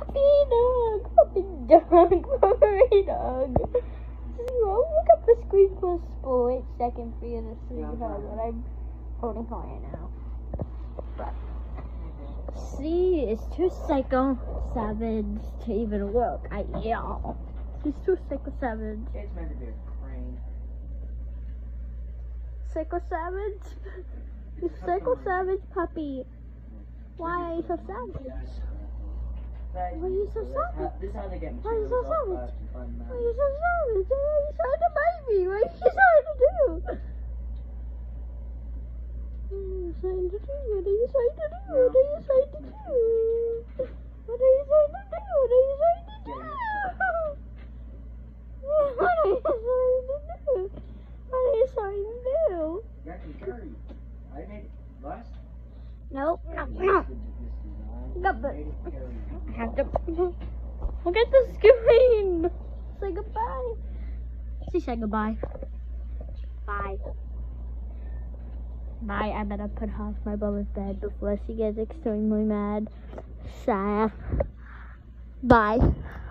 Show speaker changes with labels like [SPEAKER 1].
[SPEAKER 1] Puppy dog, puppy dog. Look up the screen for a split second for you to see what I'm holding on right now. But see, it's too psycho savage to even look. He's too psycho savage.
[SPEAKER 2] It's meant to be a crane.
[SPEAKER 1] Psycho savage? You psycho savage puppy. Why are you so savage? Why are you so savage?
[SPEAKER 2] This is how they get
[SPEAKER 1] Why are you so
[SPEAKER 2] materials
[SPEAKER 1] savage?
[SPEAKER 2] off
[SPEAKER 1] Why are you so savage? Why are you trying to bite me? What are you trying to do? What are you trying to do? What are you trying to do? What are you trying to do? What are you trying to do? What are you trying to do? What are you trying to do? What are you trying to do?
[SPEAKER 2] Got some curry. I made it last.
[SPEAKER 1] Nope.
[SPEAKER 2] I
[SPEAKER 1] Have to look at the screen. Say goodbye. Say goodbye. Bye. Bye. I better put her off my brother's bed before she gets extremely mad. Bye.